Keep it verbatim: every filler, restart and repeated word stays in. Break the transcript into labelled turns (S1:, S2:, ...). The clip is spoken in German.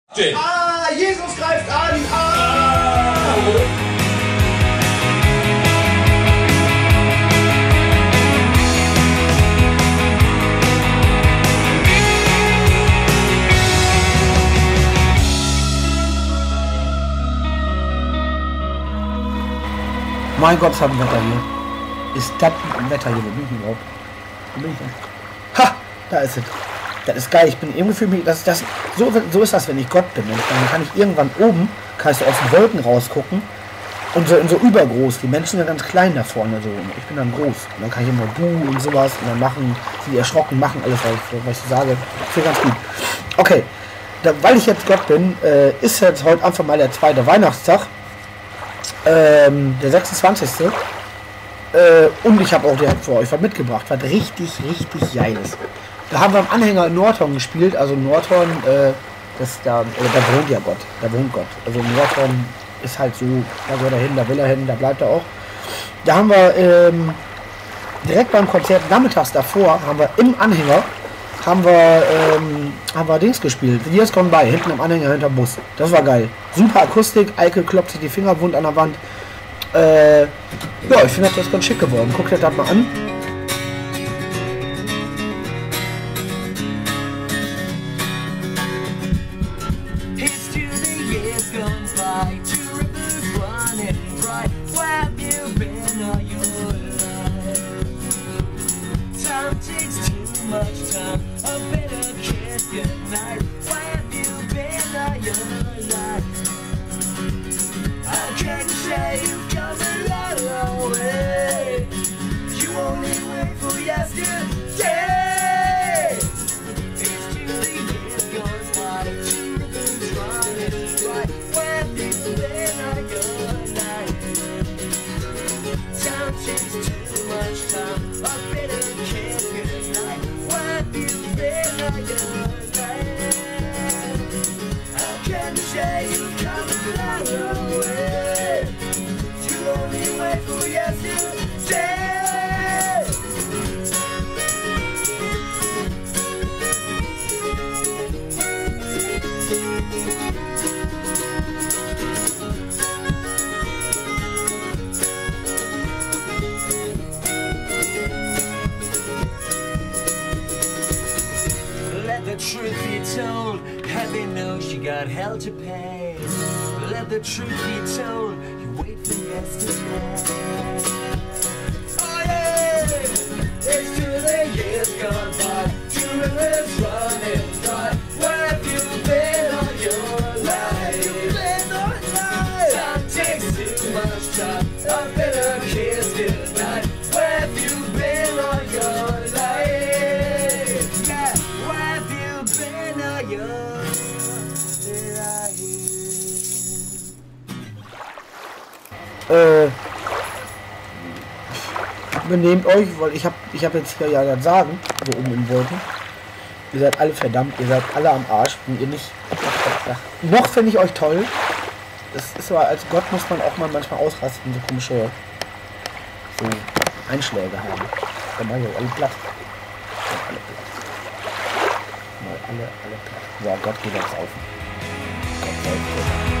S1: Ah, Jesus greift an! Ah!
S2: Mein Gott, was hat ein Wetter hier. Ist das ein Wetter hier? Wo bin ich denn überhaupt? Wo bin ich denn? Ha! Da ist es. Das ist geil. Ich bin irgendwie für mich, das, das, so, so ist das, wenn ich Gott bin. Dann kann ich irgendwann oben, kann ich so aus den Wolken rausgucken und so, und so übergroß. Die Menschen sind ganz klein da vorne. So. Und ich bin dann groß. Und dann kann ich immer du und sowas und dann machen, sie erschrocken, machen alles, was ich, was ich sage. Ich finde ganz gut. Okay. Da, weil ich jetzt Gott bin, äh, ist jetzt heute einfach mal der zweite Weihnachtstag. Ähm, der sechsundzwanzigste Äh, und ich habe auch direkt für euch was mitgebracht, was richtig, richtig geil ist. Da haben wir am Anhänger in Nordhorn gespielt, also Nordhorn, äh, das da, oder da wohnt ja Gott, da wohnt Gott. Also Nordhorn ist halt so, da soll er hin, da will er hin, da bleibt er auch. Da haben wir ähm, direkt beim Konzert nachmittags davor, haben wir im Anhänger, haben wir, ähm, haben wir Dings gespielt. Die ist kommen bei, hinten im Anhänger hinterm Bus. Das war geil. Super Akustik, Eike klopft sich die Finger wund an der Wand. Äh, ja, ich finde das ist ganz schick geworden. Guckt euch das mal an.
S3: Truth be told, heaven knows you got hell to pay. Let the truth be told, you wait for yesterday. Oh yeah, it's to the years gone by, two rivers running dry. Where have you been all your life? You've been all life. Time takes too much time. I better kiss goodnight. Where have you been all your life?
S2: Äh, benehmt euch, weil ich habe ich hab jetzt hier ja das Sagen, so oben im Wolken. Ihr seid alle verdammt, ihr seid alle am Arsch, wenn ihr nicht. Noch finde ich euch toll. Das ist aber, als Gott muss man auch mal manchmal ausrasten, so komische so Einschläge haben. Dann mal so alle platt. Alle platt. Mal alle, alle platt. So, Gott geht jetzt auf. Gott sei Dank.